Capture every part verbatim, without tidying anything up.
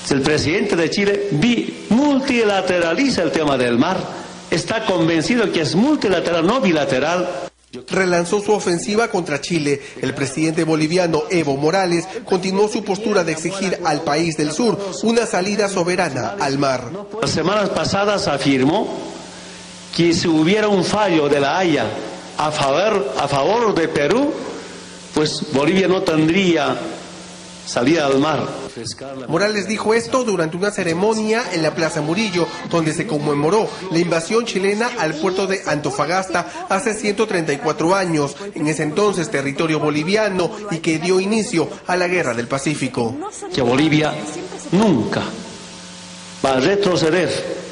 El presidente de Chile multilateraliza el tema del mar, está convencido que es multilateral, no bilateral. Relanzó su ofensiva contra Chile. El presidente boliviano Evo Morales continuó su postura de exigir al país del sur una salida soberana al mar. Las semanas pasadas afirmó que si hubiera un fallo de la Haya a favor, a favor de Perú, pues Bolivia no tendría salida al mar. Morales dijo esto durante una ceremonia en la Plaza Murillo, donde se conmemoró la invasión chilena al puerto de Antofagasta hace ciento treinta y cuatro años, en ese entonces territorio boliviano, y que dio inicio a la Guerra del Pacífico. Que Bolivia nunca va a retroceder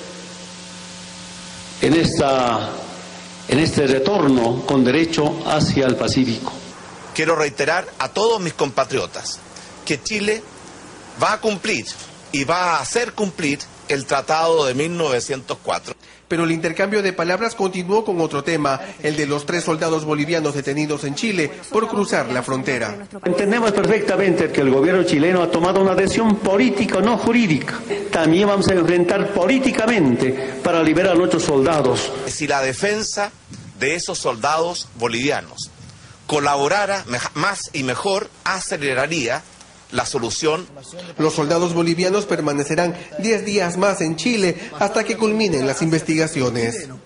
en, esta, en este retorno con derecho hacia el Pacífico. Quiero reiterar a todos mis compatriotas que Chile va a cumplir y va a hacer cumplir el Tratado de mil novecientos cuatro. Pero el intercambio de palabras continuó con otro tema, el de los tres soldados bolivianos detenidos en Chile por cruzar la frontera. Entendemos perfectamente que el gobierno chileno ha tomado una decisión política, no jurídica. También vamos a enfrentar políticamente para liberar a nuestros soldados. Si la defensa de esos soldados bolivianos colaborara más y mejor, aceleraría la solución. Los soldados bolivianos permanecerán diez días más en Chile hasta que culminen las investigaciones.